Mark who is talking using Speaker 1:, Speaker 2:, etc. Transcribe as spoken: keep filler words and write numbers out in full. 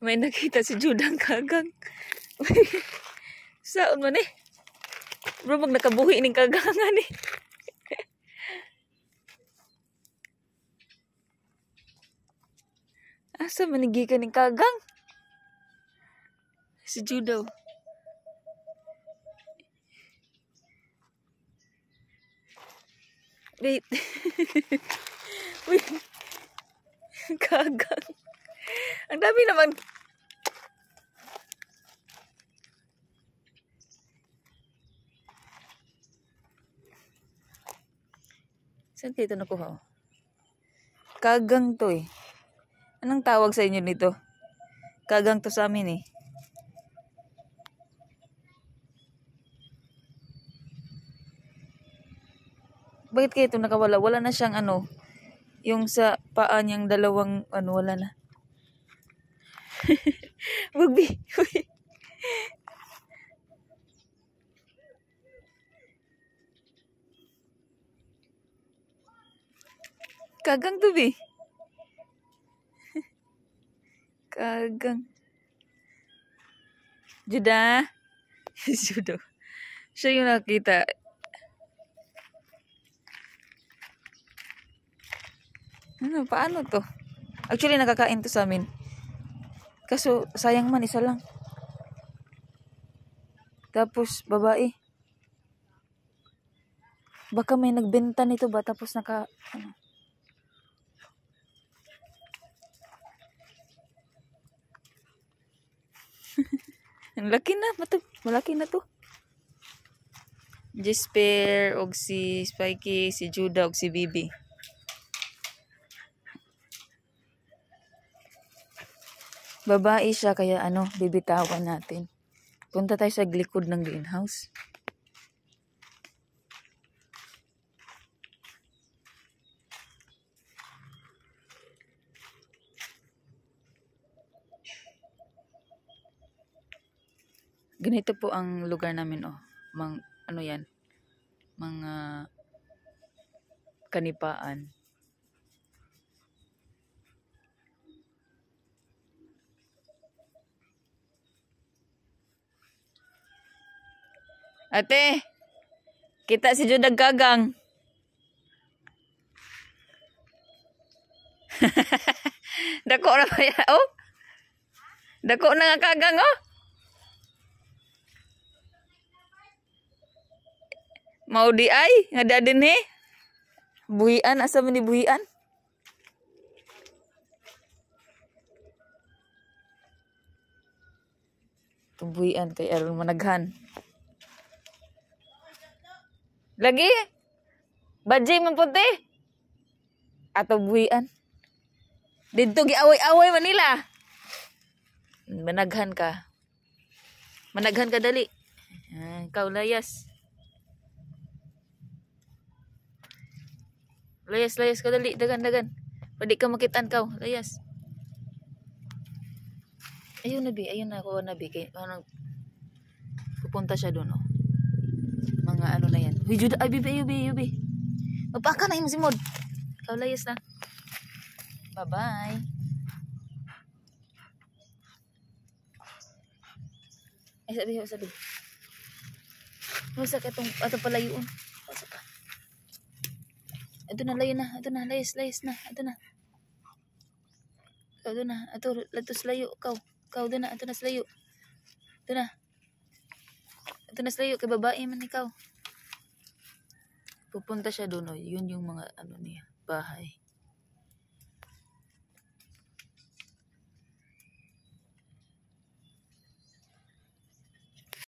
Speaker 1: May nakita si Judang kagang. Saan man eh? Bro, mag nakabuhi ning kagangan eh. Asa manigi ka ning kagang? Si Judaw. Wait. Wait. Kagang. Ang dami naman. Saan kayo ito nakuha? Kagang to eh. Anong tawag sa inyo nito? Kagang to sa amin eh. Bakit kayo ito nakawala? Wala na siyang ano. Yung sa paa niyang dalawang ano, wala na. Bugbi. Kagang to bi. Kagang. Juda. Judo. Siya yung nakita. Ano, paano to? Actually, nakakain to sa amin. Kaso, sayang man, isa lang. Tapos, babae. Baka may nagbenta nito ba? Tapos naka, ano. Ang laki na, matag, malaki na to. Jesper, og si Spikey, si Judah, og si Bibi. Babae siya, kaya ano, bibitawan natin. Punta tayo sa likod ng greenhouse. Ganito po ang lugar namin, oh. Mang, ano yan? Mga kanipaan. Ate, kita si Judag Kagang. Dako na ba yan? Oh? Dako na nga kagang, oh? Mau di ay? Nga din he? Buhian, asa man ni buhian? Buhian kay aron managhan. Lagi? Baji man puti? Ato buhian? Dito giaway-away Manila. Managhan ka. Managhan ka dali. Ah, ikaw layas. Layas, layas ka dali. Dagan, dagan. Pwede ka makitaan ka. Layas. Ayun na bi. Ayun na ako na bi. Kaya, ano, pupunta siya doon. Oh. Mga ano na yan. Uy, Judah. Ay, bibi, bibi, bibi. Mapaka na yung si Mod. Ikaw layas na. Bye-bye. Ay, sabi, sabi. Masa ka itong, ito palayuon. Masa ka. Ito na, layo na. Ito na, layas, layas na. Ito na. Ikaw doon na. Ito, latos layo. Ikaw. Ikaw doon na. Ito na, layo. Ito na. Ito na, layo. Kay babae man ikaw. Pupunta siya doon. Oh. Yun yung mga, ano niya, bahay.